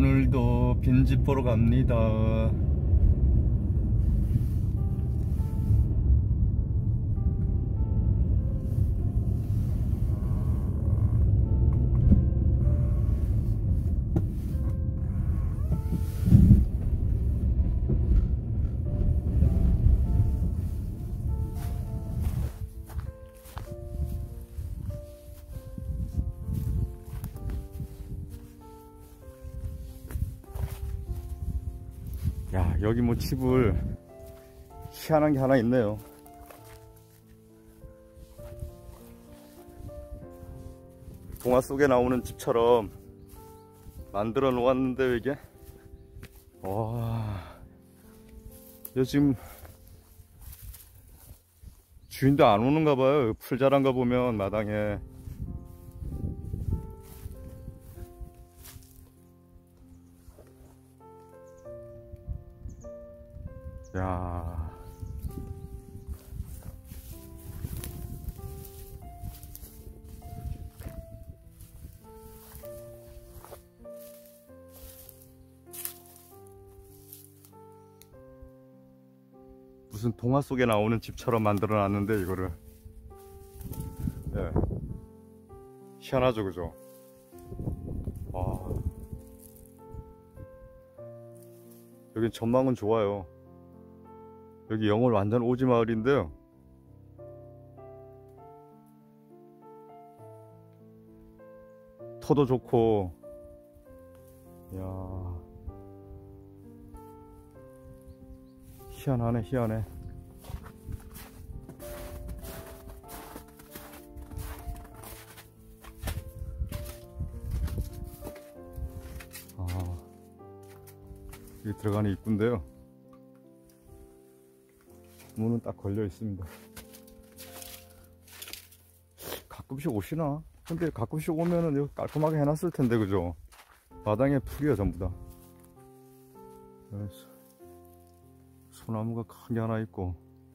오늘도 빈집 보러 갑니다. 야, 여기 뭐 집을 희한한 게 하나 있네요. 동화 속에 나오는 집처럼 만들어 놓았는데 이게 와, 여기 지금 주인도 안 오는가 봐요. 풀 자란 거 보면 마당에. 야, 무슨 동화 속에 나오는 집처럼 만들어 놨는데 이거를. 예, 희한하죠, 그죠? 와, 여긴 전망은 좋아요. 여기 영월 완전 오지 마을인데요, 터도 좋고. 이야, 희한하네, 희한해. 아, 여기 들어가는 입구인데요, 문은 딱 걸려 있습니다. 가끔씩 오시나? 근데 가끔씩 오면은 여기 깔끔하게 해놨을 텐데, 그죠? 마당에 풀이야 전부 다. 소나무가 큰 게 하나 있고.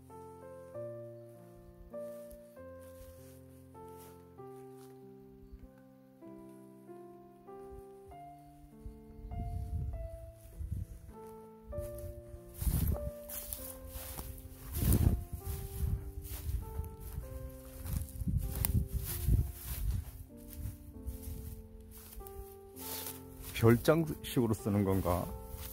별장식으로 쓰는 건가?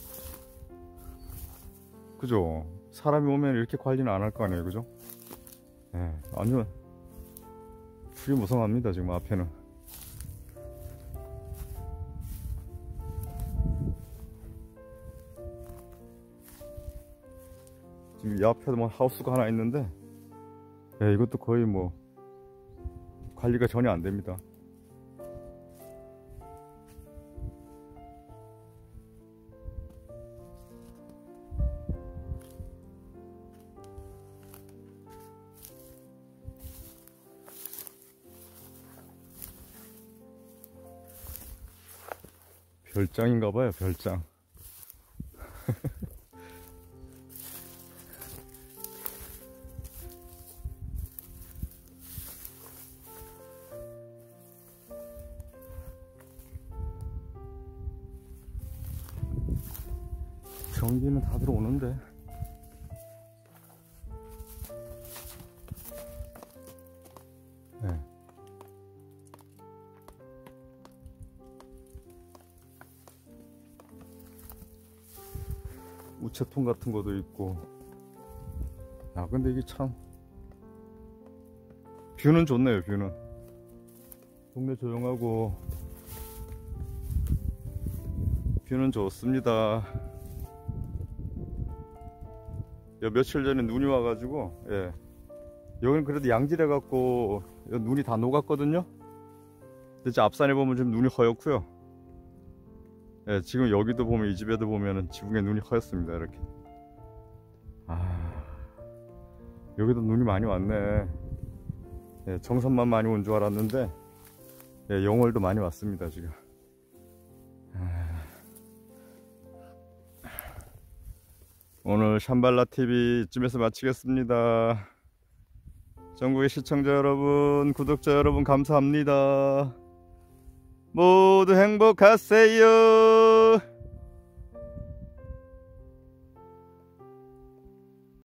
그죠? 사람이 오면 이렇게 관리는 안 할 거 아니에요, 그죠? 예, 완전 풀이 무성합니다 지금 앞에는. 지금 이 앞에도 뭐 하우스가 하나 있는데, 예, 이것도 거의 뭐 관리가 전혀 안 됩니다. 별장인가봐요, 별장. 전기는 다 들어오는데. 네. 우체통 같은 것도 있고. 야, 근데 이게 참 뷰는 좋네요. 뷰는 동네 조용하고 뷰는 좋습니다. 며칠 전에 눈이 와가지고, 예, 여기는 그래도 양질해 갖고 눈이 다 녹았거든요. 근데 앞산에 보면 지금 눈이 허옇고요. 예, 지금 여기도 보면, 이 집에도 보면은 지붕에 눈이 허였습니다. 이렇게. 아, 여기도 눈이 많이 왔네. 예, 정선만 많이 온 줄 알았는데, 예, 영월도 많이 왔습니다 지금. 오늘 샴발라TV 이쯤에서 마치겠습니다. 전국의 시청자 여러분, 구독자 여러분 감사합니다. 모두 행복하세요.